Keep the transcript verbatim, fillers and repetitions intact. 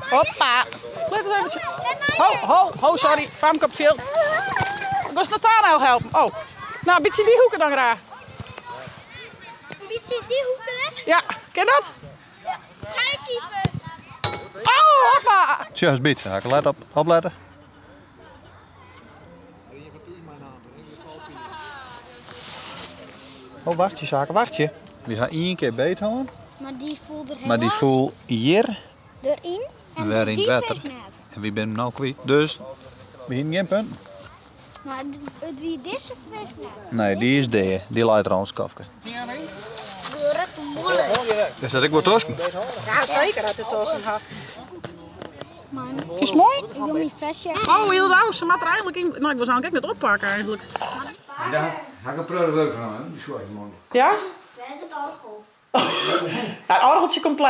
Hoppa. Let eens eventjes. Ho, ho, ho, sorry. Famke op veel. Ik was Nathanael helpen. Oh. Nou, een beetje die hoeken dan graag. Een beetje die hoeken weg? Ja, ken je dat? Ja. Kijkkeepers. Oh, hoppa. Tja, is beetje. Haken, let op. Opletten. Oh, wacht je, Zaken, wacht je. Die gaat één keer beet houden. Maar die voelt er heel Maar die voelt hier erin. En weer in die het water. veegt net. En wie ben hem nou kwijt? Dus, we hebben geen punten. Maar het wie deze veegt net. Nee, die is daar. Die leidt er ons kafke. Is dat ik wat tosken? Ja, zeker uit de tossen. Man, Is het mooi? ik wil niet vestje. Oh, heel nou, ze maakt er eigenlijk in. Nou, ik was eigenlijk net oppakken eigenlijk. Ja, ga ik een prullenwerk van hem, die schoot man. Ja? Waar is het orgel? Ja, het orgeltje komt